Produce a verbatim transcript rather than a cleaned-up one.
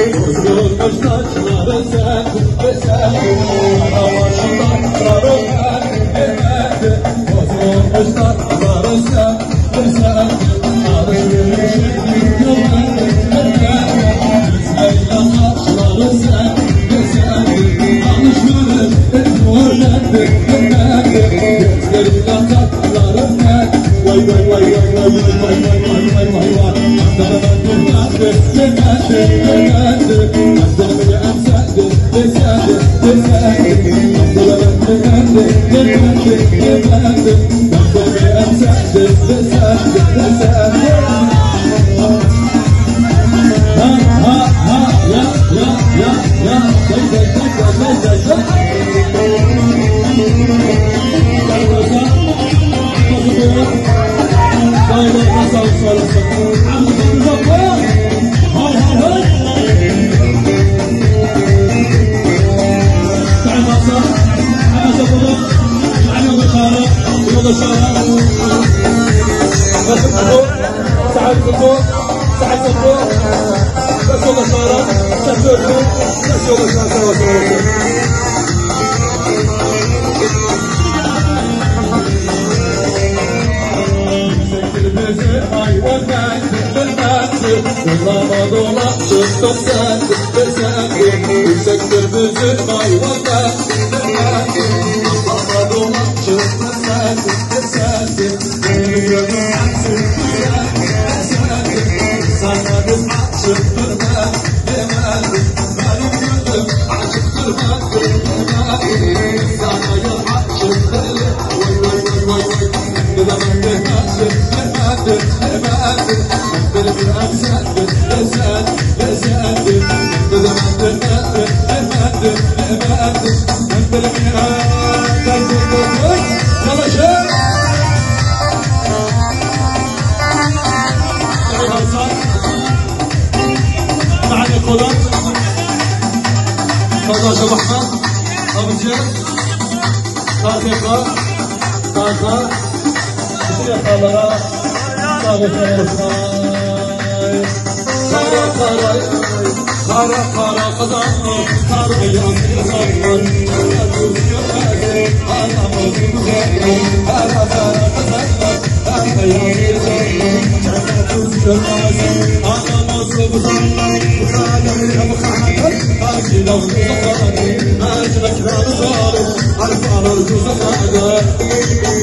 Bozulmuş saçları sen ve sen Ana başından sarılmak demedi Bozulmuş saçları sen ve sen Alışverişin yolları demedi Güzel saçları sen ve sen Alışverişin yolları demedi Gözlerin yatakları ne Vay vay vay vay vay vay vay vay vay vay vay Aslanım demedi demedi demedi Aslanım demedi demedi demedi Aslanım demedi demedi demedi Aslanım demedi demedi demedi Ha ha ha ya ya ya ya Say say say say say say Gel burası Nasıl diyor Dağlarına sağlık söylesin Hamdülillah uzatma Hay hay hay تعال مصر حمزة فضل تعال يوم الشارع يوم الشارع بس الفضول تعال الفضول تعال الفضول بس يوم الشارع شكرته بس يوم الشارع Dola dola çıktım sen sen yüksektir bütün hayvanlar Dola dola çıktım sen sen benim gönlüm sana biz açıktır ben demedim benim gönlüm açıktır ben demedim sana yol açıktır vay vay vay vay vay demedim demedim demedim demedim benim bir amcadır lezzet lezzettir demedim demedim demedim demedim benim bir amcadır çalışır معنا كولات هذا شبحنا أبو زياد طاقة طاقة يا خبرة طاقة خارا خارا خارا خارا خزانة خارا ياسر صبر خارا يوسف خارا موجود خارا خارا خزانة خارا ياسر صبر خارا مصب خارا خارا من خارا خارا لو زخارا أجلك لا زارو عرف على الجزخارا